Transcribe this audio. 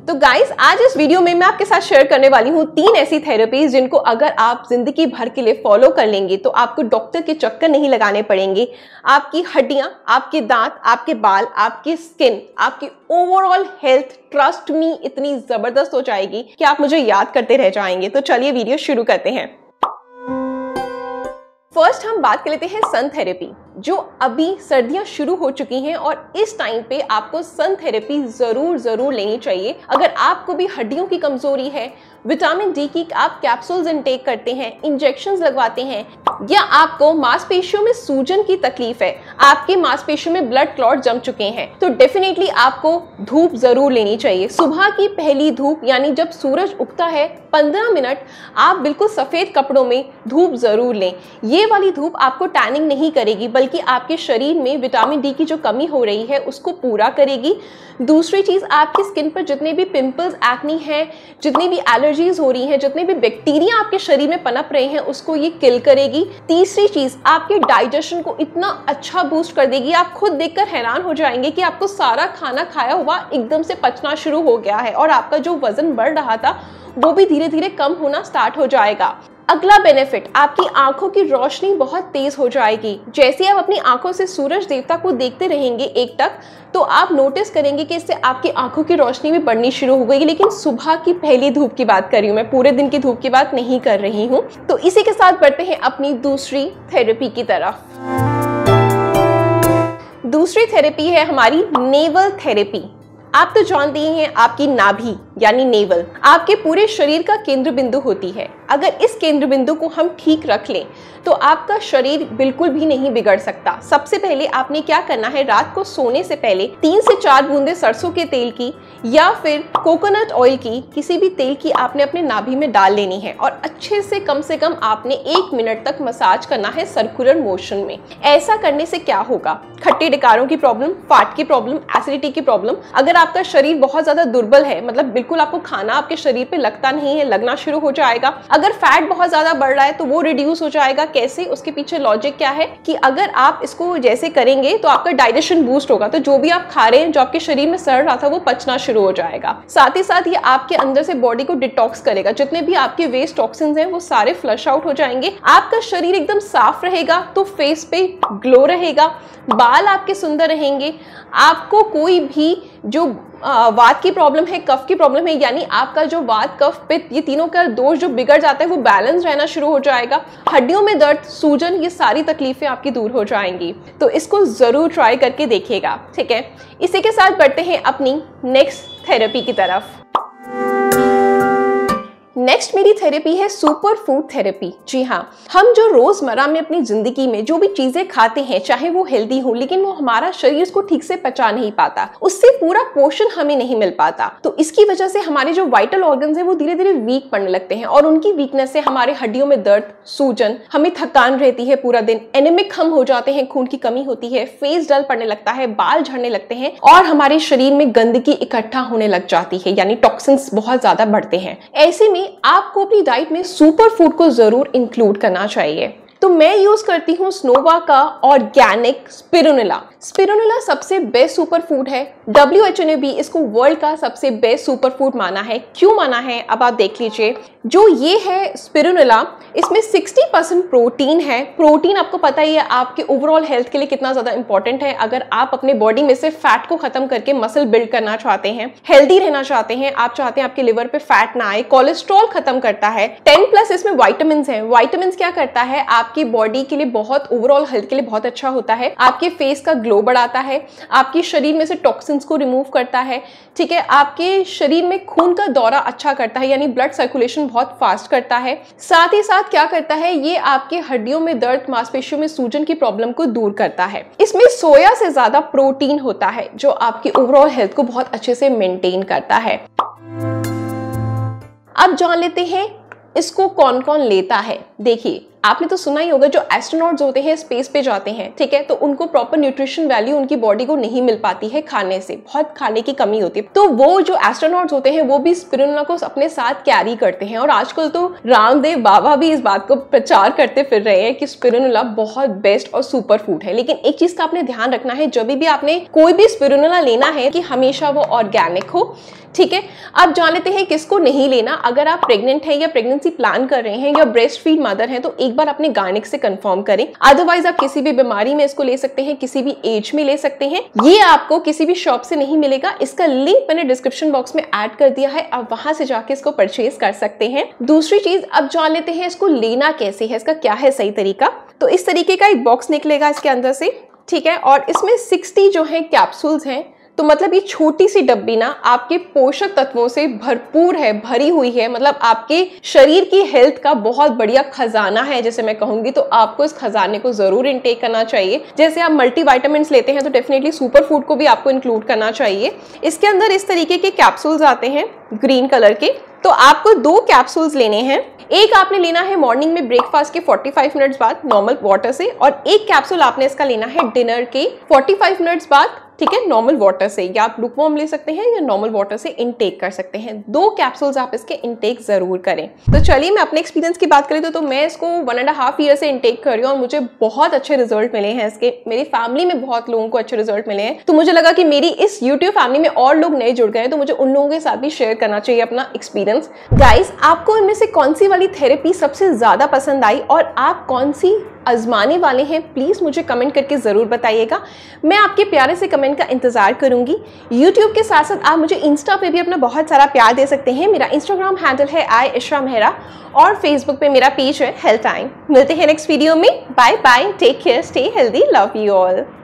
तो गाइस, आज इस वीडियो में मैं आपके साथ शेयर करने वाली हूँ 3 ऐसी थेरेपीज जिनको अगर आप जिंदगी भर के लिए फॉलो कर लेंगे तो आपको डॉक्टर के चक्कर नहीं लगाने पड़ेंगे। आपकी हड्डियां, आपके दांत, आपके बाल, आपकी स्किन, आपकी ओवरऑल हेल्थ, ट्रस्ट मी, इतनी जबरदस्त हो जाएगी कि आप मुझे याद करते रह जाएंगे। तो चलिए वीडियो शुरू करते हैं। फर्स्ट हम बात कर लेते हैं सन थेरेपी, जो अभी सर्दियां शुरू हो चुकी हैं और इस टाइम पे आपको सन थेरेपी जरूर लेनी चाहिए। अगर आपको भी हड्डियों की कमजोरी है, विटामिन डी की आप कैप्सूल्स इनटेक करते हैं, इंजेक्शंस लगवाते हैं, या आपको मांसपेशियों में सूजन की तकलीफ है, आपके मांसपेशियों में ब्लड क्लॉट जम चुके हैं, तो डेफिनेटली आपको धूप जरूर लेनी चाहिए। सुबह की पहली धूप यानी जब सूरज उगता है 15 मिनट आप बिल्कुल सफेद कपड़ों में धूप जरूर लें। ये वाली धूप आपको टैनिंग नहीं करेगी बल्कि आपके शरीर में विटामिन डी की जो कमी हो रही है उसको पूरा करेगी। दूसरी चीज, आपकी स्किन पर जितने भी पिंपल्स, एक्नी हैं, जितनी भी एलर्जीज हो रही हैं, जितने भी बैक्टीरिया आपके शरीर में पनप रहे हैं उसको ये किल करेगी। तीसरी चीज, आपके डाइजेशन को इतना अच्छा बूस्ट कर देगी, आप खुद देखकर हैरान हो जाएंगे कि आपको सारा खाना खाया हुआ एकदम से पचना शुरू हो गया है और आपका जो वजन बढ़ रहा था वो भी धीरे धीरे कम होना स्टार्ट हो जाएगा। अगला बेनिफिट, आपकी आंखों की रोशनी बहुत तेज हो जाएगी। जैसे आप अपनी आंखों से सूरज देवता को देखते रहेंगे एकटक, तो आप नोटिस करेंगे कि इससे आपकी आंखों की रोशनी भी बढ़नी शुरू हो गई। लेकिन सुबह की पहली धूप की बात कर रही हूँ मैं, पूरे दिन की धूप की बात नहीं कर रही हूँ। तो इसी के साथ बढ़ते हैं अपनी दूसरी थेरेपी की तरफ। दूसरी थेरेपी है हमारी नेवल थेरेपी। आप तो जानते ही हैं, आपकी नाभि यानी नेवल आपके पूरे शरीर का केंद्र बिंदु होती है। अगर इस केंद्र बिंदु को हम ठीक रख लें तो आपका शरीर बिल्कुल भी नहीं बिगड़ सकता। सबसे पहले आपने क्या करना है, रात को सोने से पहले 3 से 4 बूंदे सरसों के तेल की या फिर कोकोनट ऑयल की, किसी भी तेल की आपने अपने नाभि में डाल लेनी है और अच्छे से कम आपने 1 मिनट तक मसाज करना है सर्कुलर मोशन में। ऐसा करने से क्या होगा, खट्टे डकारों की प्रॉब्लम, फाट की प्रॉब्लम, एसिडिटी की प्रॉब्लम, अगर आपका शरीर बहुत ज्यादा दुर्बल है, मतलब बिल्कुल आपको खाना आपके शरीर पे लगता नहीं है, लगना शुरू हो जाएगा। अगर फैट बहुत ज्यादा बढ़ रहा है तो वो रिड्यूस हो जाएगा। कैसे, उसके पीछे लॉजिक क्या है कि अगर आप इसको जैसे करेंगे तो आपका डाइजेशन बूस्ट होगा, तो जो भी आप खा रहे हैं, जो आपके शरीर में सड़ रहा था, वो पचना शुरू हो जाएगा। साथ ही साथ ये आपके अंदर से बॉडी को डिटॉक्स करेगा, जितने भी आपके वेस्ट टॉक्सिन्स हैं वो सारे फ्लश आउट हो जाएंगे। आपका शरीर एकदम साफ रहेगा तो फेस पे ग्लो रहेगा, बाल आपके सुंदर रहेंगे। आपको कोई भी जो वात की प्रॉब्लम है, कफ की प्रॉब्लम है, यानी आपका जो वात, कफ, पित्त, ये तीनों का दोष जो बिगड़ जाता है वो बैलेंस रहना शुरू हो जाएगा। हड्डियों में दर्द, सूजन, ये सारी तकलीफें आपकी दूर हो जाएंगी। तो इसको जरूर ट्राई करके देखिएगा, ठीक है। इसी के साथ बढ़ते हैं अपनी नेक्स्ट थेरेपी की तरफ। नेक्स्ट मेरी थेरेपी है सुपर फूड थेरेपी। जी हाँ, हम जो रोजमर्रा में अपनी जिंदगी में जो भी चीजें खाते हैं, चाहे वो हेल्दी हो, लेकिन वो हमारा शरीर उसको ठीक से पचा नहीं पाता, उससे पूरा पोषण हमें नहीं मिल पाता। तो इसकी वजह से हमारे जो वाइटल ऑर्गन्स हैं वो धीरे धीरे वीक पड़ने लगते हैं और उनकी वीकनेस से हमारे हड्डियों में दर्द, सूजन, हमें थकान रहती है पूरा दिन, एनीमिक हम हो जाते हैं, खून की कमी होती है, फेस डल पड़ने लगता है, बाल झड़ने लगते हैं और हमारे शरीर में गंदगी इकट्ठा होने लग जाती है, यानी टॉक्सिन्स बहुत ज्यादा बढ़ते हैं। ऐसे में आपको अपनी डाइट में सुपर फूड को जरूर इंक्लूड करना चाहिए। तो मैं यूज करती हूँ स्नोवा का ऑर्गेनिक स्पिरुलिना। स्पिरुलिना सबसे बेस्ट सुपर फूड है। WHO ने भी इसको वर्ल्ड का सबसे बेस्ट सुपर फूड माना है। क्यों माना है, अब आप देख लीजिए। जो ये है स्पिरुलिना, इसमें 60% प्रोटीन है। प्रोटीन आपको पता ही है आपके ओवरऑल हेल्थ के लिए कितना ज्यादा इंपॉर्टेंट है। अगर आप अपने बॉडी में से फैट को खत्म करके मसल बिल्ड करना चाहते हैं, हेल्दी रहना चाहते हैं, आप चाहते हैं आपके लिवर पे फैट ना आए, कोलेस्ट्रॉल खत्म करता है। 10+ इसमें वाइटामिन है। वाइटामिन क्या करता है, आपकी बॉडी के लिए बहुत, ओवरऑल हेल्थ के लिए बहुत अच्छा होता है। आपके फेस का ग्लो बढ़ाता है, आपके शरीर में से टॉक्सिन्स को रिमूव करता है, ठीक है। आपके शरीर में खून का दौरा अच्छा करता है, यानी ब्लड सर्कुलेशन बहुत फास्ट करता है। साथ ही साथ क्या करता है, ये आपके हड्डियों में दर्द, मांसपेशियों में सूजन की प्रॉब्लम को दूर करता है। इसमें सोया से ज्यादा प्रोटीन होता है जो आपकी ओवरऑल हेल्थ को बहुत अच्छे से मेंटेन करता है। अब जान लेते हैं इसको कौन कौन लेता है। देखिए, आपने तो सुना ही होगा, जो एस्ट्रोनॉट्स होते हैं स्पेस पे जाते हैं, ठीक है, तो उनको प्रॉपर न्यूट्रिशन वैल्यू उनकी बॉडी को नहीं मिल पाती है खाने से, बहुत खाने की कमी होती है। तो वो जो एस्ट्रोनॉट्स होते हैं वो भी स्पिरुलिना को अपने साथ कैरी करते हैं। और आजकल तो रामदेव बाबा भी इस बात को प्रचार करते फिर रहे हैं कि स्पिरुलिना बहुत बेस्ट और सुपर फूड है। लेकिन एक चीज का आपने ध्यान रखना है, जब भी आपने कोई भी स्पिरुलिना लेना है कि हमेशा वो ऑर्गेनिक हो, ठीक है। अब जान लेते हैं किसको नहीं लेना। अगर आप प्रेग्नेंट हैं या प्रेगनेंसी प्लान कर रहे हैं या ब्रेस्ट फीड मदर हैं, तो एक बार अपने गायनिक से कंफर्म करें। अदरवाइज आप किसी भी बीमारी में इसको ले सकते हैं, किसी भी एज में ले सकते हैं। ये आपको किसी भी शॉप से नहीं मिलेगा, इसका लिंक मैंने डिस्क्रिप्शन बॉक्स में ऐड कर दिया है, आप वहां से जाके इसको परचेज कर सकते हैं। दूसरी चीज, अब जान लेते हैं इसको लेना कैसे है, इसका क्या है सही तरीका। तो इस तरीके का एक बॉक्स निकलेगा इसके अंदर से, ठीक है, और इसमें 60 जो है कैप्सूल्स हैं। तो मतलब ये छोटी सी डब्बी ना आपके पोषक तत्वों से भरपूर है, भरी हुई है। मतलब आपके शरीर की हेल्थ का बहुत बढ़िया खजाना है जैसे मैं कहूंगी। तो आपको इस खजाने को जरूर इनटेक करना चाहिए। जैसे आप मल्टीविटामिन्स लेते हैं तो डेफिनेटली सुपर फूड को भी आपको इंक्लूड करना चाहिए। इसके अंदर इस तरीके के कैप्सूल्स आते हैं ग्रीन कलर के। तो आपको 2 कैप्सूल्स लेने हैं। एक आपने लेना है मॉर्निंग में ब्रेकफास्ट के 45 मिनट्स बाद नॉर्मल वाटर से, और एक कैप्सूल आपने इसका लेना है डिनर के 45 मिनट्स बाद, ठीक है, नॉर्मल वाटर से। या आप लुकवार्म ले सकते हैं या नॉर्मल वाटर से इनटेक कर सकते हैं। 2 कैप्सूल्स आप इसके इनटेक जरूर करें। तो चलिए मैं अपने एक्सपीरियंस की बात करें तो मैं इसको 1.5 ईयर से इनटेक कर रही हूँ और मुझे बहुत अच्छे रिजल्ट मिले हैं इसके। मेरी फैमिली में बहुत लोगों को अच्छे रिजल्ट मिले हैं। तो मुझे लगा कि मेरी इस यूट्यूब फैमिली में और लोग नए जुड़ गए हैं, तो मुझे उन लोगों के साथ भी शेयर करना चाहिए अपना एक्सपीरियंस। गाइस, आपको इनमें से कौन सी वाली थेरेपी सबसे ज्यादा पसंद आई और आप कौन सी आजमाने वाले हैं, प्लीज मुझे कमेंट करके जरूर बताइएगा। मैं आपके प्यारे से कमेंट का इंतजार करूंगी। यूट्यूब के साथ साथ आप मुझे इंस्टा पे भी अपना बहुत सारा प्यार दे सकते हैं। मेरा इंस्टाग्राम हैंडल है @ishra mehra और फेसबुक पे मेरा पेज है हेल्थ टाइम। मिलते हैं नेक्स्ट वीडियो में। Bye bye, take care, stay healthy, love you all.